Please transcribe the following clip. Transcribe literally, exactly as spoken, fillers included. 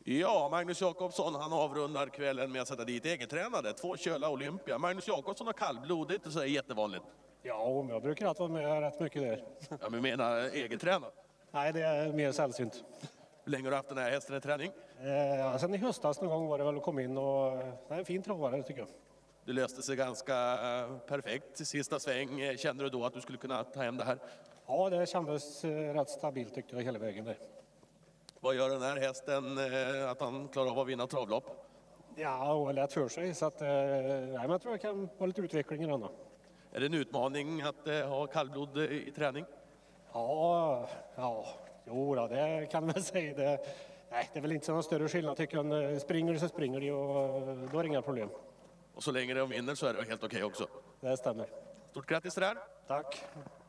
Ja, Magnus Jakobsson, han avrundar kvällen med att sätta dit egentränade. Två köla Olympia. Magnus Jakobsson har kallblod, det är inte så jättevanligt. Ja, jag brukar alltid vara med rätt mycket där. Ja, men menar egentränad? Nej, det är mer sällsynt. Hur länge har du haft den här hästen i träning? Eh, sen i höstas någon gång var det väl att komma in och det är en fin travare tycker jag. Det löste sig ganska uh, perfekt i sista sväng. Kände du då att du skulle kunna ta hem det här? Ja, det kändes uh, rätt stabilt tyckte jag hela vägen där. Vad gör den här hästen uh, att han klarar av att vinna travlopp? Ja, och lätt för sig så att uh, nej, men jag tror jag kan ha lite utveckling i den då. Är det en utmaning att uh, ha kallblod i träning? Ja, ja, jo då, det kan man säga. Det, nej, det är väl inte så någon större skillnad tycker jag. Springer så springer de och då är det inga problem. Och så länge de vinner så är det helt okej också. Det stämmer. Stort grattis till det här. Tack.